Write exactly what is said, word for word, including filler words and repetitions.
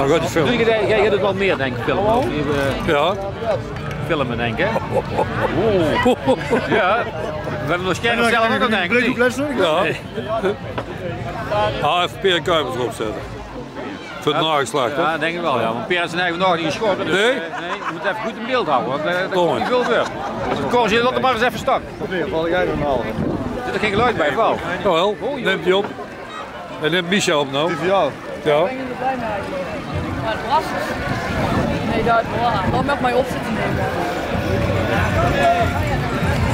Dan gaat hij filmen. Doe je, jij, jij doet wel meer, denk ik, filmen. Of, uh, Ja. Filmen, denk ik. Oeh. Ja. We hebben nog scherp zelf ook nog, denk ik. Ja. Ah, even Peer Kuipers erop zetten. Voor het nageslacht, hè? Ja, denk ik wel, ja. Want Peer is zijn eigen nog niet geschoten. Dus, Nee? Uh, nee, je moet even goed in beeld houden, want uh, daar komt niet veel voor. Dus Cor, je dat er maar eens even stak. Val jij er een halve? Zit er geen geluid bij, wel? Jawel, neemt hij op. En neemt Micha op nou. Die voor jou. Ja. Ik ben er blij mee eigenlijk. Maar het was nee, daar is wel aan. Dan mag mij op zitten nemen.